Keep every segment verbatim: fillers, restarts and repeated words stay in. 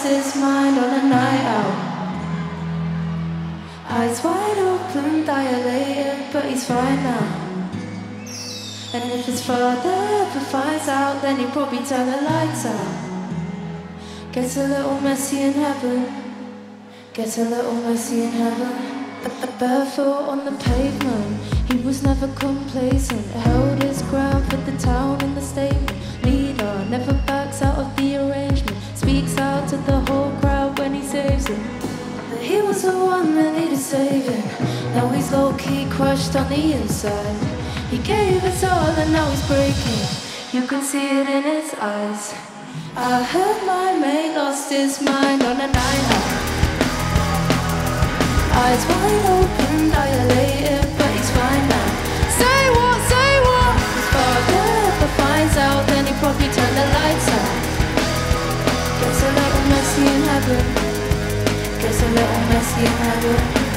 lost his mind on a night out. Eyes wide open, dilated, but he's fine now. And if his father ever finds out, then he'll probably turn the lights out. Gets a little messy in heaven. Gets a little messy in heaven. Barefoot on the pavement, he was never complacent. Held his ground for the town and the statement. Leader never backs out of the arrangement. Speaks out to the whole crowd when he saves it. But he was the one that needed saving. Now he's low-key crushed on the inside. He gave his all and now he's breaking. You can see it in his eyes. I heard my mate lost his mind on a night out. Eyes wide open, dilated, but he's fine now. Say what, say what? His father ever finds out, then he probably turn the lights out. Gets a little messy in heaven. Gets a little messy in heaven.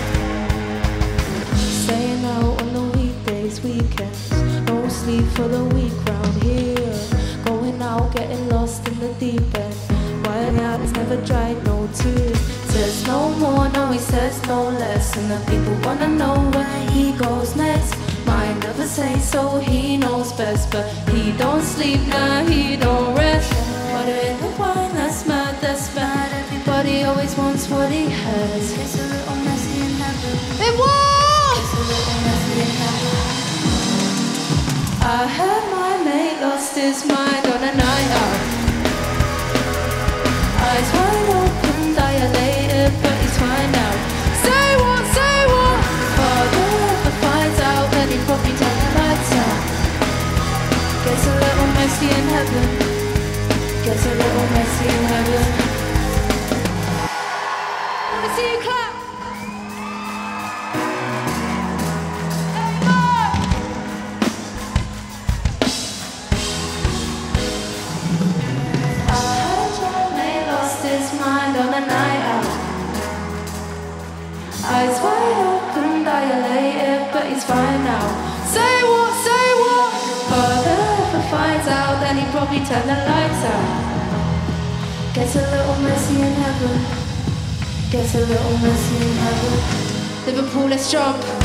Staying out on the weekdays, weekends. No sleep for the week round here. Going out, getting lost in the deep end. Wild out, it's never dried, no tears. Says no more, no he says no less. And the people wanna know where he goes next. Mind never say so, he knows best. But he don't sleep, nah, he don't rest. Water in the wine, that's mad, that's bad. Everybody always wants what he has. It's a little messy in heaven. It was! It's a little messy in heaven. I heard my mate lost his mind on a night out. Eyes wide open, dilated, but he's fine now. Say what, say what? Father ever finds out, then he probably turn the lights out. Gets a little messy in heaven. Gets a little messy in heaven. Let me see you clap. On a night out. Eyes wide open, dilated, but he's fine now. Say what, say what? Father ever finds out, then he probably turn the lights out. Gets a little messy in heaven. Gets a little messy in heaven. Liverpool, let's jump.